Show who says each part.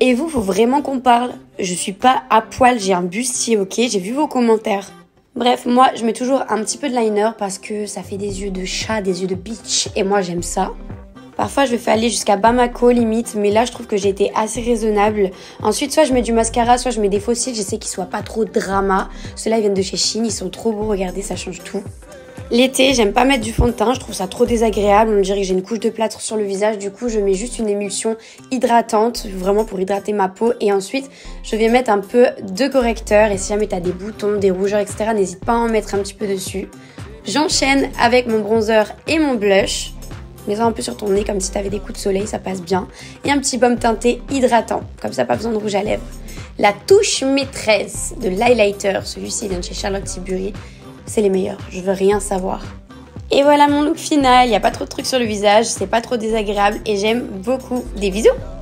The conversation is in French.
Speaker 1: Et vous, faut vraiment qu'on parle. Je suis pas à poil, j'ai un bustier, ok? J'ai vu vos commentaires. Bref, moi, je mets toujours un petit peu de liner parce que ça fait des yeux de chat, des yeux de bitch. Et moi, j'aime ça. Parfois, je le fais aller jusqu'à Bamako, limite. Mais là, je trouve que j'ai été assez raisonnable. Ensuite, soit je mets du mascara, soit je mets des faux cils. J'essaie qu'ils soient pas trop drama. Ceux-là, ils viennent de chez Shein. Ils sont trop beaux. Regardez, ça change tout. L'été, j'aime pas mettre du fond de teint, je trouve ça trop désagréable, on dirait que j'ai une couche de plâtre sur le visage, du coup je mets juste une émulsion hydratante, vraiment pour hydrater ma peau, et ensuite je vais mettre un peu de correcteur, et si jamais t'as des boutons, des rougeurs, etc., n'hésite pas à en mettre un petit peu dessus. J'enchaîne avec mon bronzer et mon blush, mets-en un peu sur ton nez comme si t'avais des coups de soleil, ça passe bien, et un petit baume teinté hydratant, comme ça pas besoin de rouge à lèvres. La touche maîtresse de l'highlighter, celui-ci vient de chez Charlotte Tilbury, c'est les meilleurs, je veux rien savoir. Et voilà mon look final, il n'y a pas trop de trucs sur le visage, c'est pas trop désagréable et j'aime beaucoup. Des bisous!